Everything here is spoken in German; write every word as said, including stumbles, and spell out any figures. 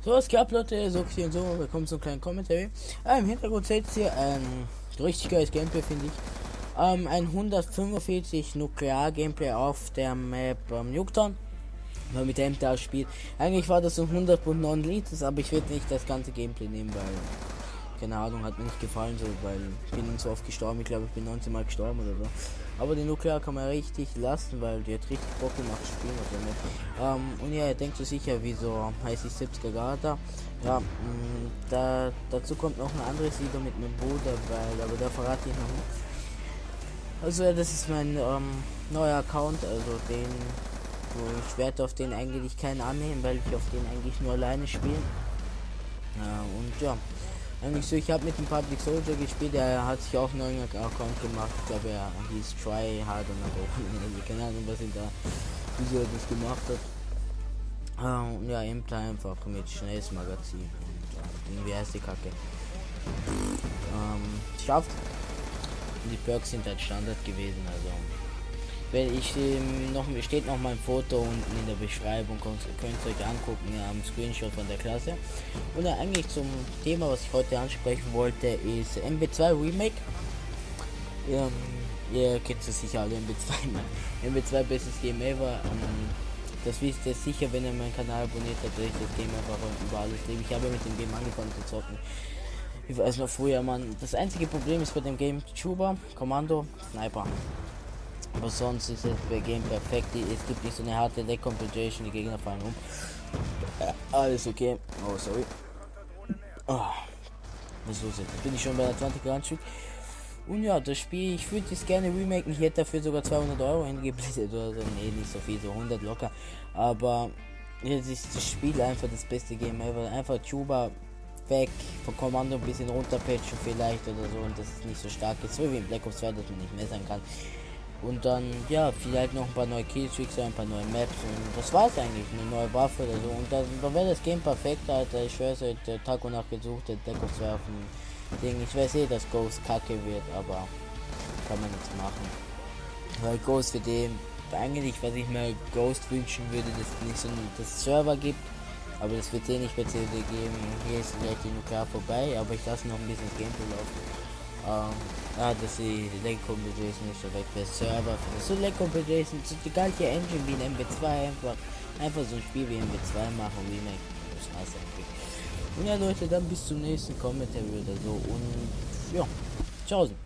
So, was gab, Leute? So, hier und so. Willkommen zum kleinen Commentary. Ah, im Hintergrund seht ihr ein richtig geiles Gameplay, finde ich. Ähm, ein hundertfünfundvierzig Nuklear-Gameplay auf der Map ähm, Nuketown. Weil mit dem da spielt. Eigentlich war das so hundert und neun Liters, aber ich werde nicht das ganze Gameplay nehmen, weil. Keine Ahnung, hat mir nicht gefallen, so, weil ich bin so oft gestorben. Ich glaube, ich bin neunzehn Mal gestorben oder so. Aber die Nuklear kann man richtig lassen, weil die hat richtig Bock gemacht zu spielen. Also, ähm, und ja, ihr denkt so sicher, wieso heißt ich siebziger Garda. Ja, mh, da, dazu kommt noch ein anderes Video mit meinem Bruder, weil, aber da verrate ich noch nicht. Also, ja, das ist mein ähm, neuer Account, also den, wo ich werde auf den eigentlich keinen annehmen, weil ich auf den eigentlich nur alleine spiele. Ja, und ja. Eigentlich so, ich habe mit dem Public Soldier gespielt, der hat sich auch einen neuen Account gemacht. Ich glaube, er hieß Try Hard und keine Ahnung, was ihn da, wieso er das gemacht hat. Uh, und ja, eben einfach mit schnelles Magazin. Und uh, irgendwie heißt die Kacke. Um, schafft. Und die Perks sind halt Standard gewesen, also. Wenn ich ähm, noch steht noch mein Foto unten in der Beschreibung, könnt ihr euch angucken, ja, am Screenshot von der Klasse. Und ja, eigentlich zum Thema, was ich heute ansprechen wollte, ist M B zwei Remake. Ähm, ihr kennt es sicher alle, M B zwei, M B zwei bestes Game ever. Ähm, das wisst ihr sicher, wenn ihr meinen Kanal abonniert habt, dass ich das Game einfach über alles liebe. Ich habe mit dem Game angefangen zu zocken. Ich weiß noch früher, man. Das einzige Problem ist bei dem Game Chuba, Kommando, Sniper. Aber sonst ist es bei Game perfekt. Es gibt nicht so eine harte Decompensation, die Gegner fallen um. Äh, alles okay. Oh, sorry. Oh, was ist los jetzt? Bin ich schon bei der zwanzig Stück. Und ja, das Spiel, ich würde es gerne remaken. Ich hätte dafür sogar zweihundert Euro hingeblättert oder so. Nee, nicht so viel, so hundert locker. Aber jetzt ist das Spiel einfach das beste Game ever. Einfach Chuba weg, von Kommando ein bisschen runterpatchen vielleicht oder so. Und das ist nicht so stark ist, so wie in Black Ops zwei, dass man nicht messern kann. Und dann, ja, vielleicht noch ein paar neue Killstreaks, ein paar neue Maps und das war's eigentlich, eine neue Waffe oder so. Und dann, dann wäre das Game perfekt, Alter. Ich schwör's euch, der Tag und Nacht gesucht, der Black Ops zwei auf dem Ding. Ich weiß eh, dass Ghost kacke wird, aber kann man nichts machen. Weil Ghost für den, eigentlich, was ich mir Ghost wünschen würde, dass es nicht so das Server gibt. Aber das wird eh nicht bei C D geben. Hier ist gleich die Nuklear vorbei, aber ich lasse noch ein bisschen das Gameplay laufen. Ähm, ja, dass die Leg Competition nicht so weg für Server, für so Leg Competition, so die gleiche Engine wie in M B zwei, einfach, einfach so ein Spiel wie M B zwei machen, wie man das war's eigentlich. Und ja Leute, dann bis zum nächsten Kommentar oder so und ja, ciao.